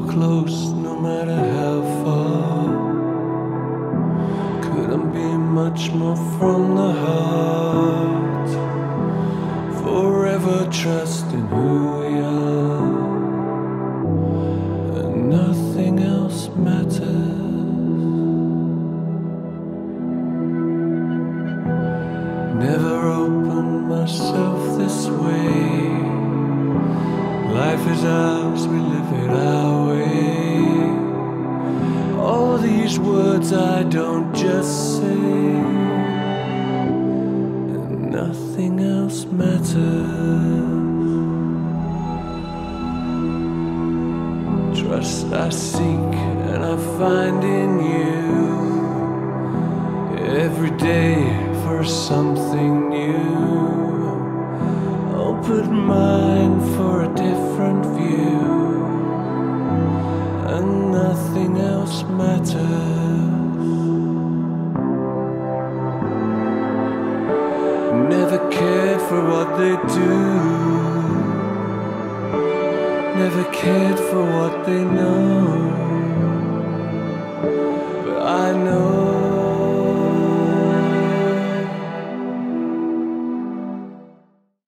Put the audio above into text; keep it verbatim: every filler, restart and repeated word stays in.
close, no matter how far. Couldn't be much more from the heart. Forever trusting who we are, and nothing else matters. Never opened myself this way. Life is ours, we live it our way. All these words I don't just say, and nothing else matters. Trust I seek and I find in you, every day for something new. Open mind for a different view, and nothing else matters. Never cared for what they do, never cared for what they know, but I know